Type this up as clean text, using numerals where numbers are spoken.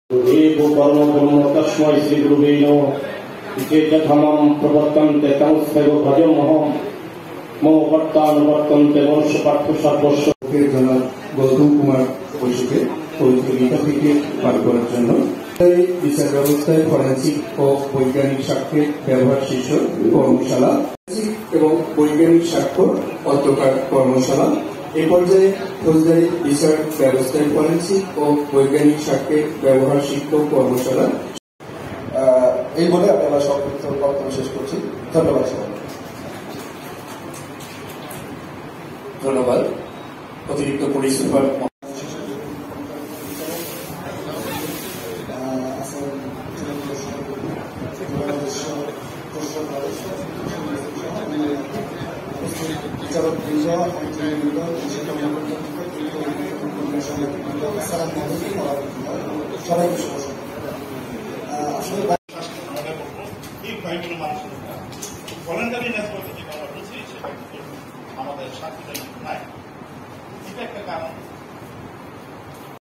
एव परमब्रह्म तस्मै श्रीगुरुवे नमः। चेतथमं प्रवर्तन्ते तमस्यैव भजमहं मम कर्तानुवर्तन्ते मनुष्य पार्थ सर्वस्व। জনাব গৌতম কুমার বসুকে পবিত্র থেকে পাঠ করার জন্য বিচার ব্যবস্থায় ফরেন্সিক ও বৈজ্ঞানিক সাক্ষ্যের ব্যবহার শীর্ষক কর্মশালা এবং বৈজ্ঞানিক সাক্ষ্য অধ্যকার কর্মশালা। এ পর্যায়ে ফৌজদারি বিচার ব্যবস্থায় ফরেন্সিক ও বৈজ্ঞানিক সাক্ষ্যের ব্যবহার শিক্ষক কর্মশালা। এই বলে আপনারা সব বক্তব্য শেষ করছি। ধন্যবাদ সবাই। ধন্যবাদ। অতিরিক্ত পুলিশ সুপার ভলেন্টারি আমাদের সাথে